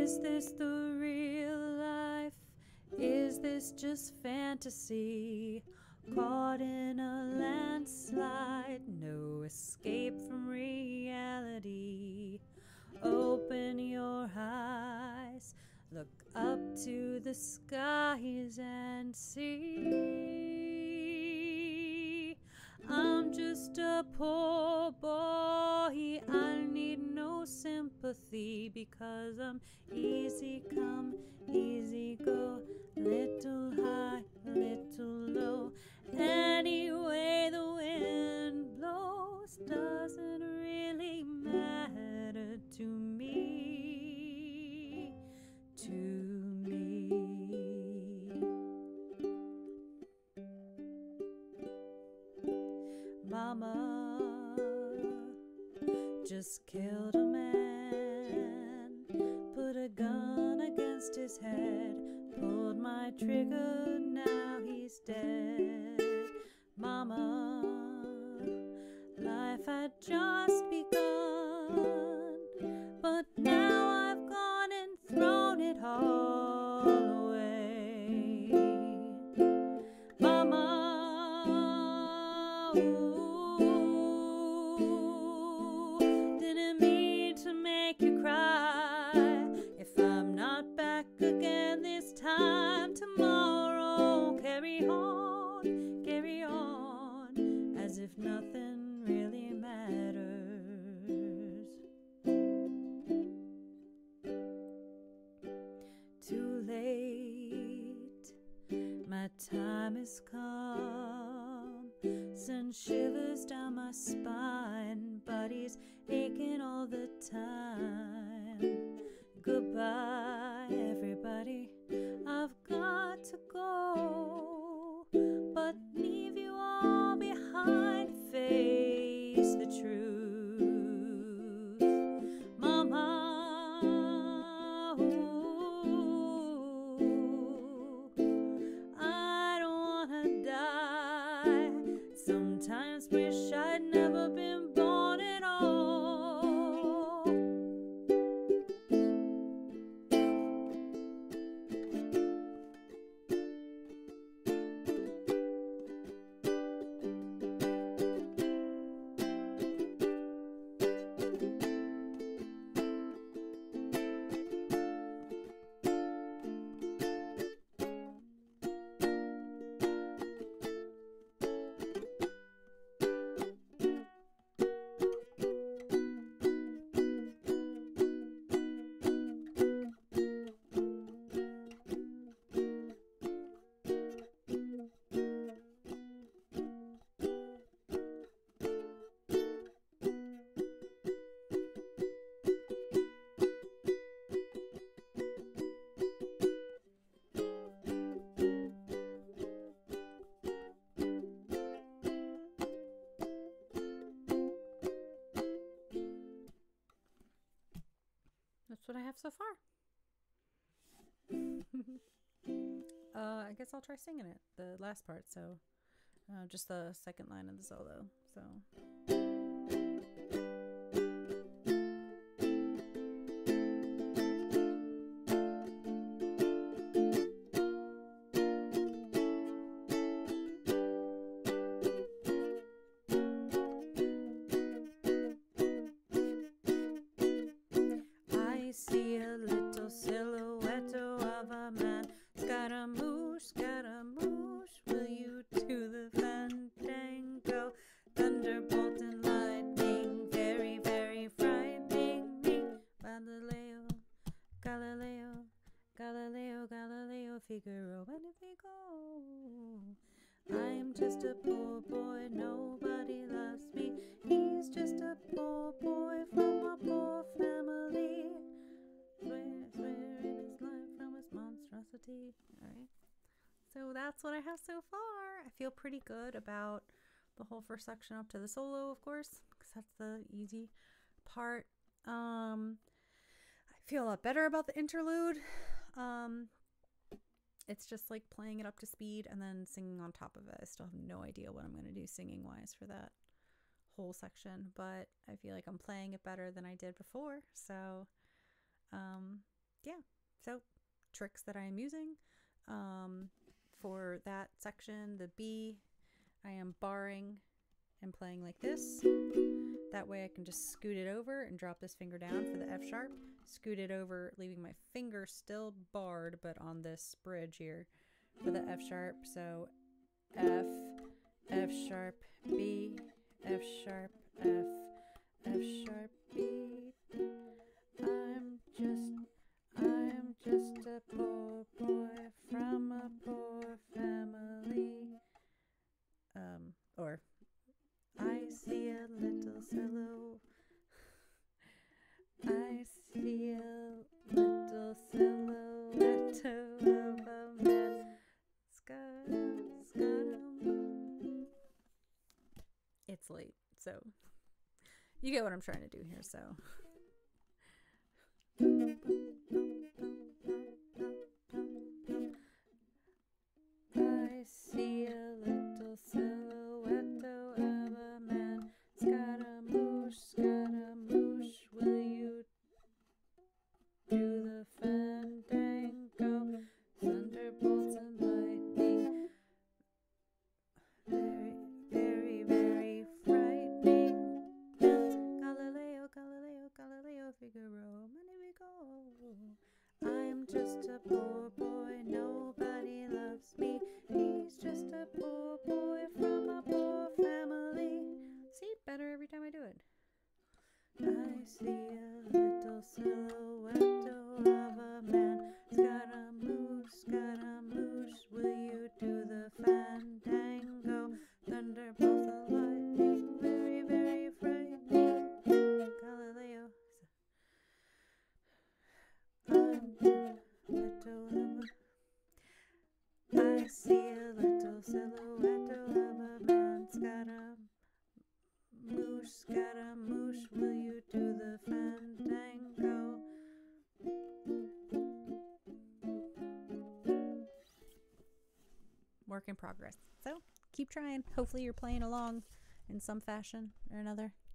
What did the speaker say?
Is this the real life? Is this just fantasy? Caught in a landslide, no escape from reality. Open your eyes, look up to the skies and see. I'm just a poor boy, I need no sympathy, because I'm easy come, easy go, little high, little low. Anyway the wind blows doesn't really matter to me, to me. Mama just killed a man, put a gun against his head, pulled my trigger, now he's dead. Mama, life had just begun, but now I've gone and thrown it all away. Mama, ooh, didn't mean to make you cry. If I'm not back again this time tomorrow, carry on, as if nothing really matters. Too late, my time has come, send shivers down my spine, body's aching all the time. Goodbye, everybody, I've got to go, but leave you all behind, face the truth. Mama, ooh, I don't wanna die, sometimes wish I'd never been born at all. That's what I have so far. I guess I'll try singing it, the last part, so just the second line of the solo. So I see a little silhouette of a man. Scaramouche, Scaramouche, will you do the fandango? Thunderbolt and lightning, very, very frightening me. Galileo, Galileo, Galileo, Galileo, Figaro, where did we go? I'm just a poor boy, nobody loves me. He's just a poor boy from a poor family. Swearing his life from his monstrosity. Alright. So that's what I have so far. I feel pretty good about the whole first section up to the solo, of course, because that's the easy part. I feel a lot better about the interlude. It's just like playing it up to speed and then singing on top of it. I still have no idea what I'm going to do singing wise for that whole section, but I feel like I'm playing it better than I did before. So yeah, so tricks that I am using for that section. The B, I am barring and playing like this. That way I can just scoot it over and drop this finger down for the F sharp, scoot it over, leaving my finger still barred, but on this bridge here for the F sharp. So F, F sharp, B, F sharp, F, F sharp, B. I'm just a poor boy from a poor family. Or I see a little silhouette. I see a little silhouette of a man. It's late, so you get what I'm trying to do here. So I see a little silhouette of a man. Scaramouche, Scaramouche, will you do the fandango? Thunderbolts and lightning, very, very, very frightening. Galileo, Galileo, Galileo, Figaro, Magnifico. I'm just a poor boy, nobody loves me. He's just a poor boy from a poor family. See, better every time I do it. I see a little silhouette of a man. Scaramouche, Scaramouche, will you do the fandango? Thunderbolts and lightning, very, very frightening. Galileo. I see a little silhouette of a man. Scaramouche, Scaramouche, will you do the fandango? Work in progress. So keep trying. Hopefully you're playing along in some fashion or another.